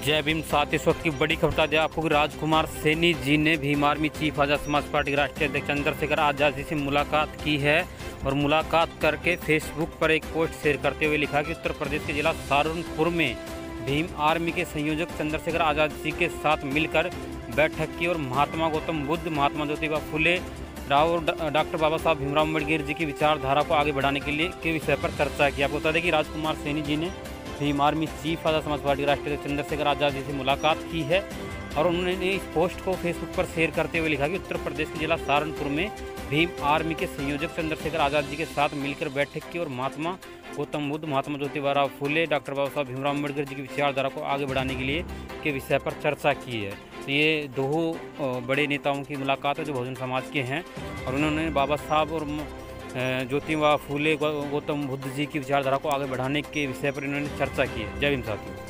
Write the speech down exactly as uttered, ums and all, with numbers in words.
जय भीम। साथ इस वक्त की बड़ी खबर बता दें आपको कि राजकुमार सैनी जी ने भीम आर्मी चीफ आज़ाद समाज पार्टी के राष्ट्रीय अध्यक्ष चंद्रशेखर आज़ाद जी से मुलाकात की है और मुलाकात करके फेसबुक पर एक पोस्ट शेयर करते हुए लिखा कि उत्तर प्रदेश के जिला सहारनपुर में भीम आर्मी के संयोजक चंद्रशेखर आज़ाद जी के साथ मिलकर बैठक की और महात्मा गौतम बुद्ध, महात्मा ज्योतिबा फुले राव और डॉक्टर बाबा साहब भीमराव अम्बेडकर जी की विचारधारा को आगे बढ़ाने के लिए के विषय पर चर्चा की। आपको बता दें कि राजकुमार सैनी जी ने भीम आर्मी चीफ आज़ाद समाज पार्टी राष्ट्रीय अध्यक्ष चंद्रशेखर आज़ाद जी से मुलाकात की है और उन्होंने इस पोस्ट को फेसबुक पर शेयर करते हुए लिखा कि उत्तर प्रदेश के जिला सहारनपुर में भीम आर्मी के संयोजक चंद्रशेखर आज़ाद जी के साथ मिलकर बैठक की और महात्मा गौतम बुद्ध, महात्मा ज्योतिबा राव फुले, डॉक्टर बाबा साहब भीमराव अम्बेडकर जी की विचारधारा को आगे बढ़ाने के लिए के विषय पर चर्चा की है। तो ये दो बड़े नेताओं की मुलाकात है जो बहुजन समाज के हैं और उन्होंने बाबा साहब और ज्योतिबा फुले, गौतम बुद्ध जी की विचारधारा को आगे बढ़ाने के विषय पर इन्होंने चर्चा की है। जय भीम साथियों।